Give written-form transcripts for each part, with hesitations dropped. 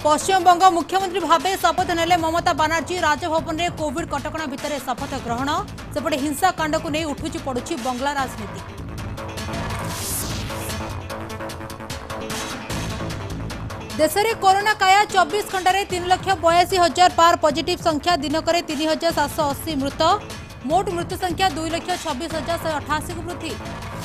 पश्चिमबंग मुख्यमंत्री भावे शपथ नेले ममता बानार्जी राजभवन में कोविड कटकणा भितर शपथ ग्रहण सेपटे हिंसाकांड को नहीं उठुची पड़ुची बंगला राजनीति। देश में कोरोना काया 24 घंटे 3,82,000 पार पॉजिटिव संख्या दिनक 3,780 मृत मोट मृत्यु संख्या 2,26,188 को वृद्धि।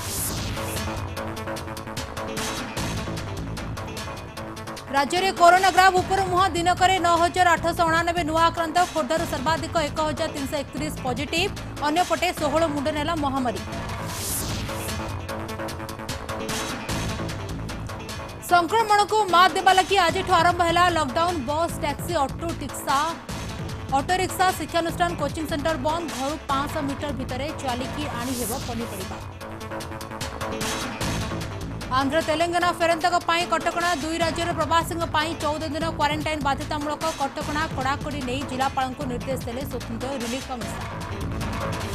राज्य में कोरोना ग्राफ उपर मुह दिनक 9,899 नुआ आक्रांत खोर्धार सर्वाधिक 1,331 पॉजिटिव अन्यपटे 16 मुंड नेला महामारी। संक्रमण को मात देवा लगी आज आरंभ है lockdown bus taxi auto rickshaw शिक्षानुष्ठान कोचिंग सेंटर बंद घर 500 मीटर भितर चलिकी आनी हेब पनीपरिया। आंध्र तेलंगाना फेरंतक कटकणा दुई राज्यर प्रवासी 14 दिन क्वारंटाइन बाध्यतामूलक कटकणा कड़ाकड़ी नहीं जिलापाल निर्देश देले स्वतंत्र रिलीफ कमिशनर।